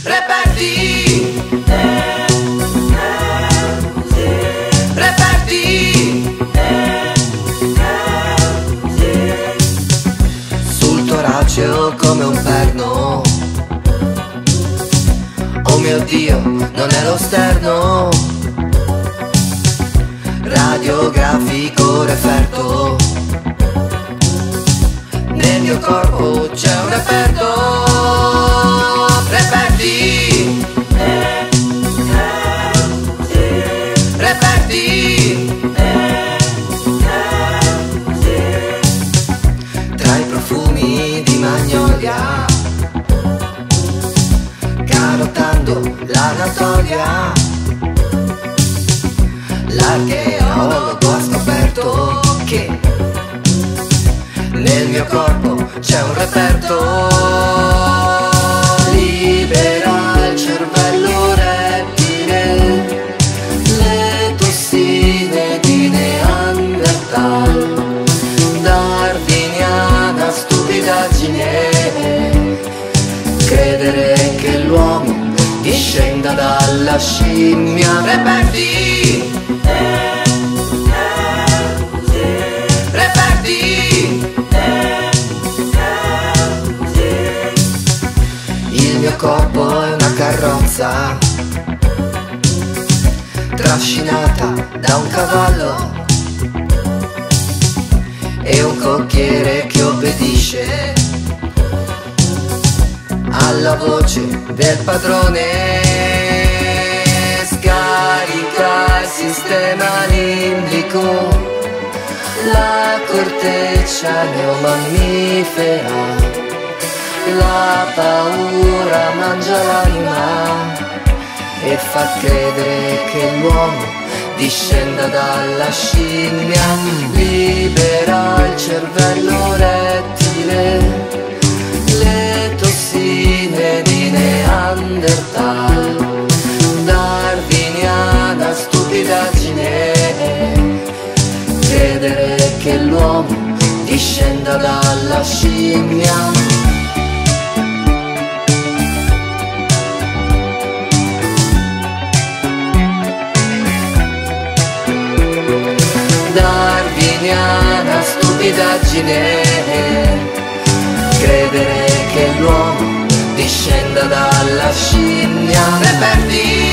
reperti, reperti, sul torace come un perno. Oh mio Dio, non è lo sterno, radiografico referto. Nel mio corpo c'è un reperto, reperti, reperti, tra i profumi di magnolia, carottando l'Anatolia, l'archeologo ha scoperto che nel mio corpo c'è un reperto. Libera il cervello rettile, le tossine di Neanderthal, darwiniana stupidaggine, credere che l'uomo discenda dalla scimmia. Reperti, reperti, il mio corpo è una carrozza trascinata da un cavallo e un cocchiere che obbedisce alla voce del padrone. Scarica il sistema limbico, la corteccia neomammifera, la paura mangia l'anima e fa credere che l'uomo discenda dalla scimmia. Libera il cervello rettile, le tossine di Neanderthal, darwiniana stupidaggine, credere che l'uomo discenda dalla scimmia. Darwiniana stupidaggine, credere che l'uomo discenda dalla scimmia. Reperti,